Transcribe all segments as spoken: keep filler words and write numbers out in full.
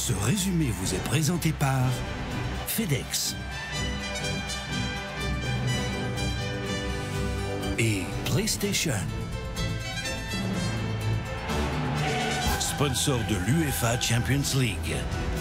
Ce résumé vous est présenté par FedEx et PlayStation, sponsor de l'UEFA Champions League.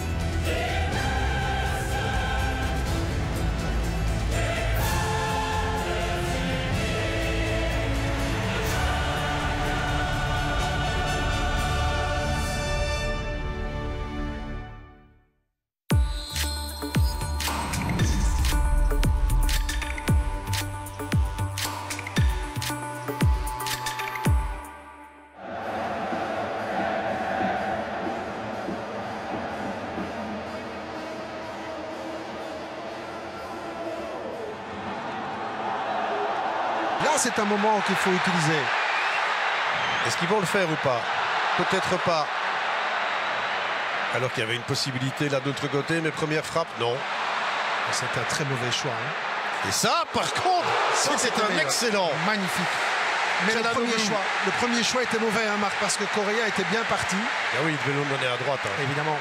Là, c'est un moment qu'il faut utiliser. Est-ce qu'ils vont le faire ou pas? Peut-être pas. Alors qu'il y avait une possibilité là de l'autre côté, mais première frappe, non. C'est un très mauvais choix. Hein. Et ça, par contre, c'est un meilleur. Excellent. Magnifique. Mais le premier, choix, le premier choix était mauvais, hein, Marc, parce que Correa était bien parti. Ah oui, il devait le donner à droite. Hein. Évidemment.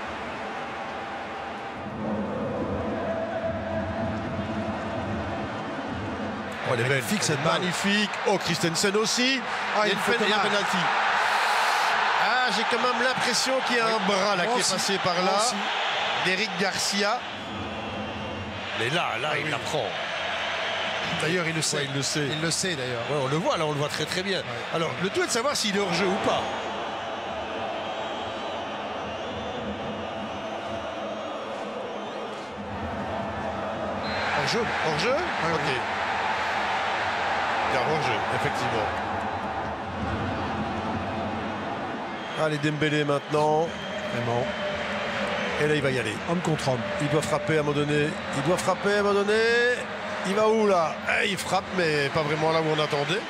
Oh, elle est belle. C'est magnifique. Oh, Christensen aussi. Ah, il, il fait un penalty. Ah, j'ai quand même l'impression qu'il y a oui. un bras là Moi qui aussi. est passé par là. D'Eric Garcia. Mais là, là, ah, il oui. la prend. D'ailleurs, il le sait. Ouais, il le sait. Il le sait d'ailleurs. Ouais, on le voit là, on le voit très très bien. Ouais. Alors, le tout est de savoir s'il est hors jeu ou pas. Hors jeu. Hors jeu. Ouais, ok. Oui. Hors jeu, effectivement. Allez, Dembélé maintenant. Vraiment. Et là, il va y aller. Homme contre homme. Il doit frapper à un moment donné. Il doit frapper à un moment donné. Il va où là? eh, Il frappe, mais pas vraiment là où on attendait.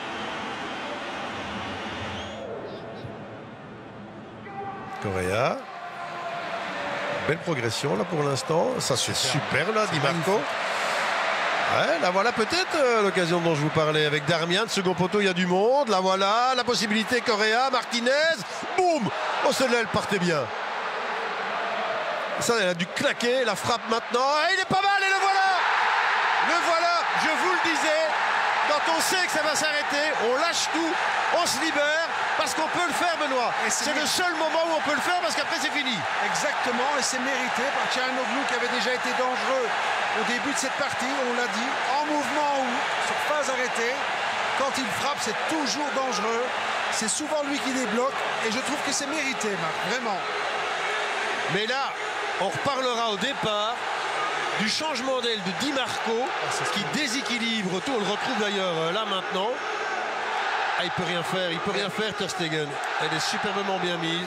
Correa. Belle progression là pour l'instant. Ça c'est super là, Di Marco. Ouais, là voilà peut-être euh, l'occasion dont je vous parlais avec Darmian. Second poteau, il y a du monde. Là voilà, la possibilité Correa, Martinez. Boum. Oh, celle-là, elle partait bien. Ça, elle a dû claquer. La frappe maintenant. Et il est pas mal et le voilà. Le voilà, je vous le disais. Quand on sait que ça va s'arrêter, on lâche tout, on se libère. Parce qu'on peut le faire, Benoît. C'est le seul moment où on peut le faire parce qu'après c'est fini. Exactement, et c'est mérité par Çalhanoğlu qui avait déjà été dangereux au début de cette partie, on l'a dit, en mouvement ou sur phase arrêtée. Quand il frappe, c'est toujours dangereux. C'est souvent lui qui débloque et je trouve que c'est mérité, Marc, vraiment. Mais là, on reparlera au départ du changement d'aile de Di Marco, ah, qui déséquilibre tout. On le retrouve d'ailleurs là maintenant. Ah, il peut rien faire, il peut rien faire, Ter Stegen. Elle est superbement bien mise.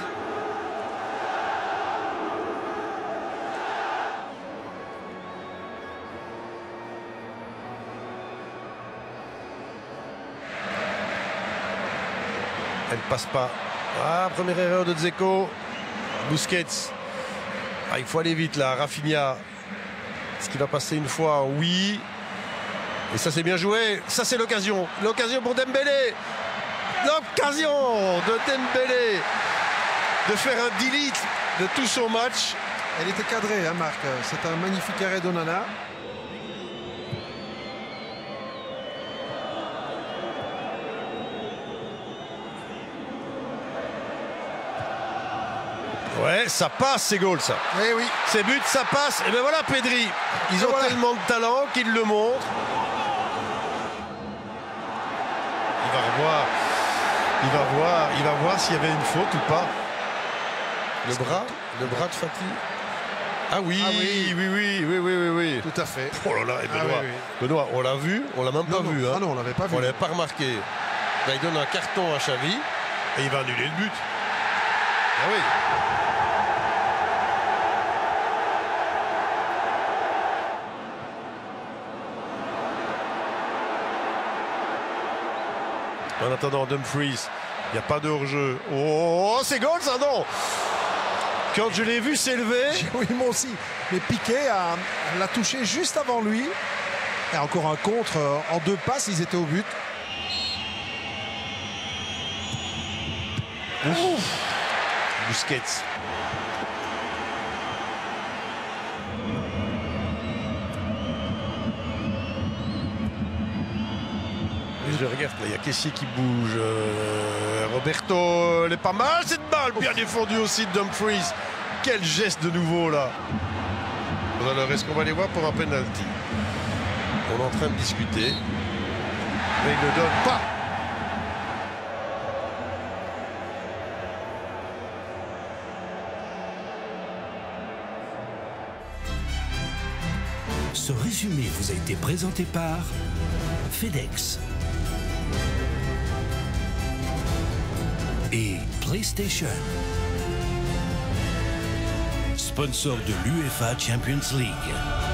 Elle passe pas. Ah, première erreur de Dzeko. Busquets. Ah, il faut aller vite là, Rafinha. Est-ce qu'il va passer une fois? Oui. Et ça c'est bien joué. Ça c'est l'occasion. L'occasion pour Dembélé. L'occasion de Dembélé de faire un delete de tout son match. Elle était cadrée, hein, Marc. C'est un magnifique arrêt d'Onana. Ouais, ça passe ces goals, ça. Oui, oui. Ces buts, ça passe. Et bien voilà, Pedri. Ils Et ont voilà. tellement de talent qu'ils le montrent. Il va revoir. Il va voir, il va voir s'il y avait une faute ou pas. Le bras, le bras de Fati. Ah oui, ah oui, oui, oui, oui, oui, oui, oui. Tout à fait. Oh là là, et Benoît, ah oui, oui. Benoît, on l'a vu, on l'a même non, pas non. vu. Hein. Ah non, on l'avait pas vu. On l'avait pas remarqué. Là, il donne un carton à Xavi et il va annuler le but. Ah oui. En attendant, Dumfries, il n'y a pas de hors-jeu. Oh, c'est goal ça, non? Quand je l'ai vu s'élever. Oui, moi aussi. Mais Piqué l'a touché juste avant lui. Et encore un contre en deux passes, ils étaient au but. Ouf. Busquets. bouger. Regarde, là, il y a Kessié qui bouge. Euh, Roberto, elle est pas mal cette balle. Bien défendue aussi de Dumfries. Quel geste de nouveau là. Alors, est-ce qu'on va aller voir pour un penalty? On est en train de discuter. Mais il ne donne pas. Ce résumé vous a été présenté par FedEx et PlayStation, sponsor de l'UEFA Champions League.